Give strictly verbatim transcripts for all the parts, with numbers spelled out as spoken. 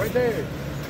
Oíste.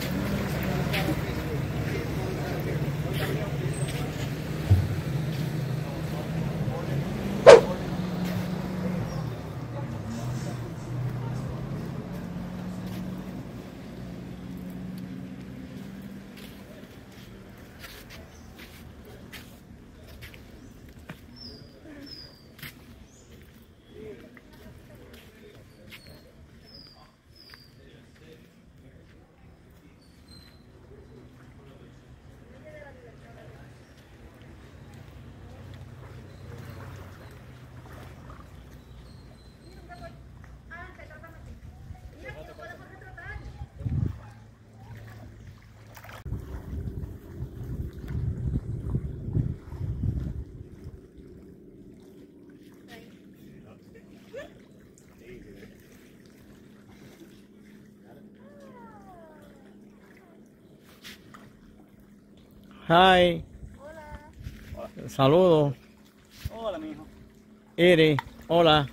Hi. Hola. Saludos. Hola, mijo. Iri, hola.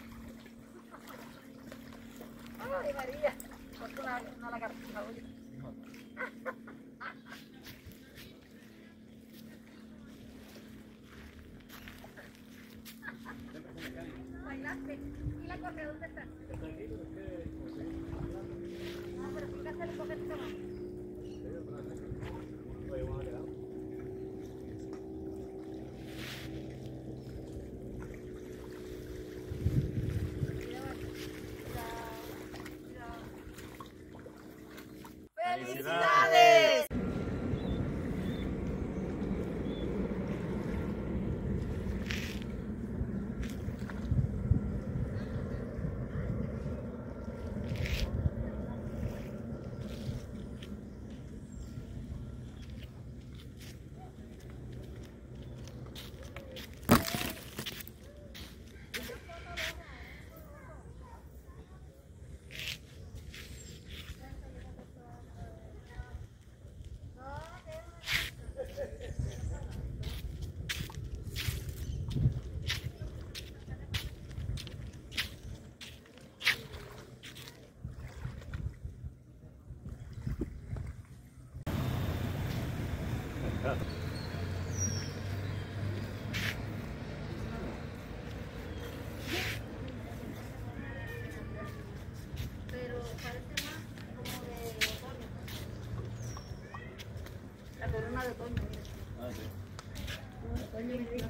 Ay, María. Ponte una, una lagartija, oye. Bailaste. ¿Y la coge dónde está? Ah, pero fíjate el poquito más. ¡Felicidades! Pero parece más como de otoño. La corona de otoño, mira. Ah, sí. Otoño, mira.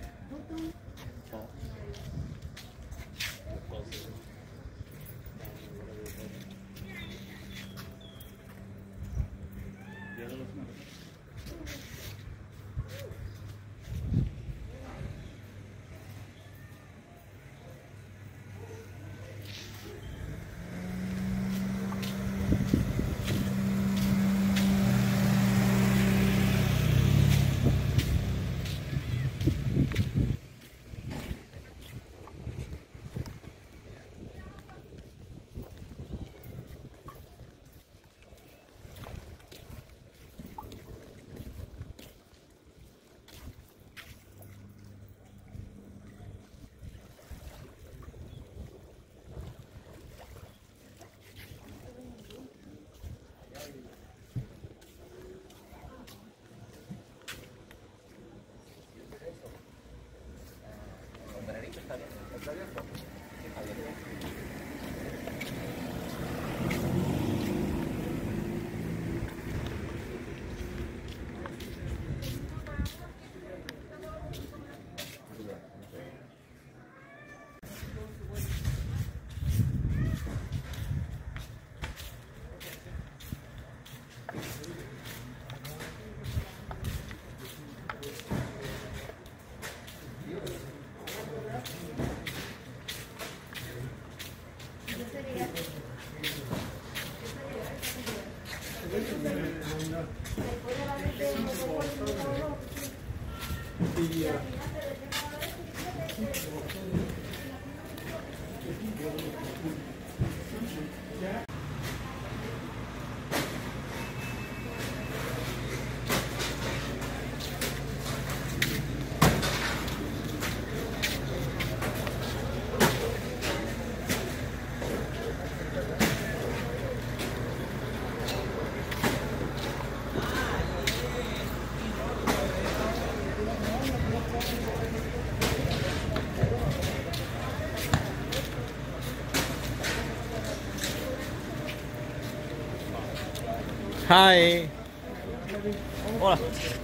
Hi. Hola.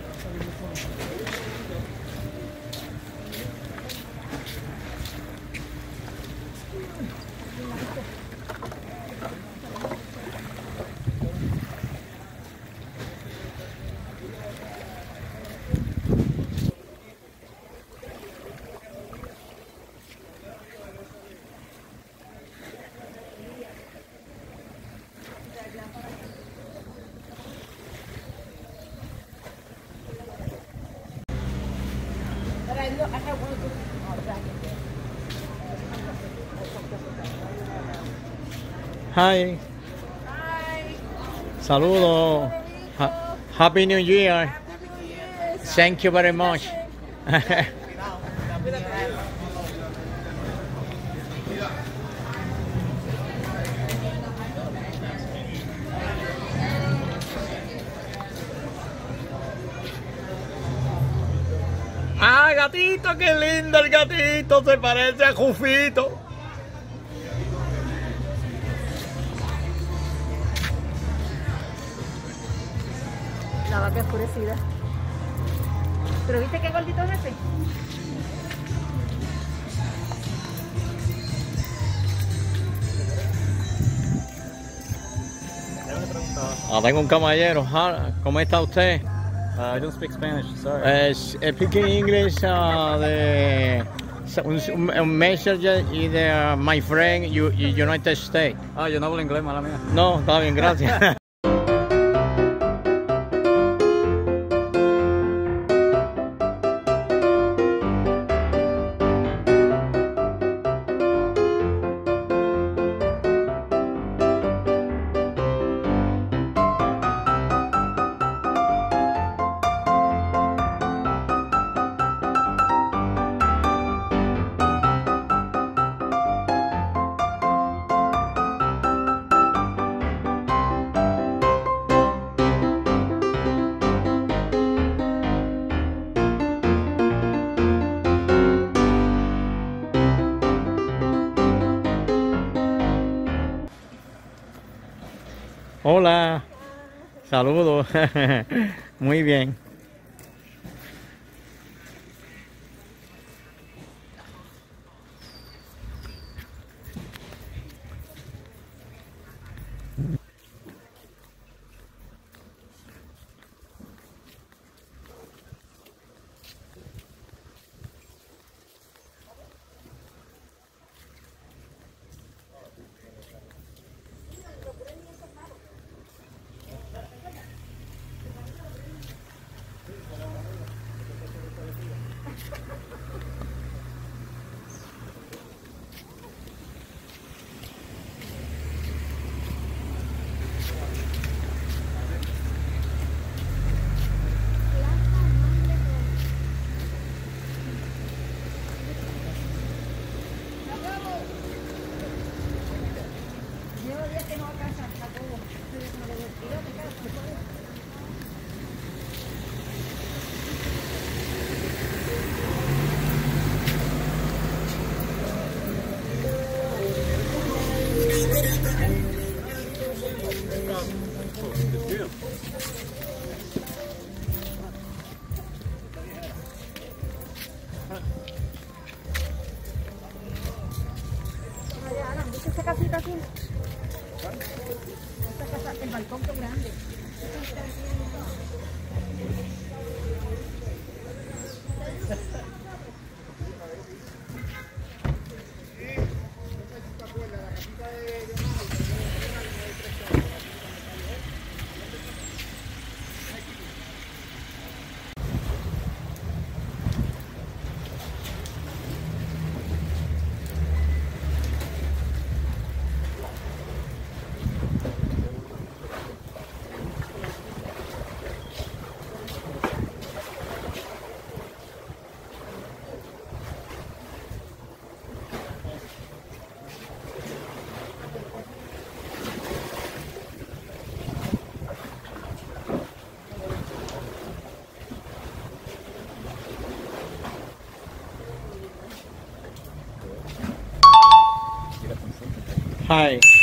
But I look, I have one good oh, back in there. Hi. Hi. Saludos. Ha- Happy New Year. Happy New Year. Thank you very much. Ah, gatito, qué lindo el gatito, se parece a Jufito. La vaca oscurecida. Pero viste qué gordito es ese. Ya me preguntaba. Ah, tengo un caballero. Ah, ¿cómo está usted? Uh, I don't speak Spanish, sorry. Eh, speaking English uh, de un, un- un messenger y de uh, my friend U- United States. Ah, yo no hablo inglés, mala mía. No, está bien, gracias. Hola, saludos. Muy bien. Llevo días que no alcanza a todo. Allá, Alan, ¿viste esta casita así? Esta casa, el balcón que es grande. Hi.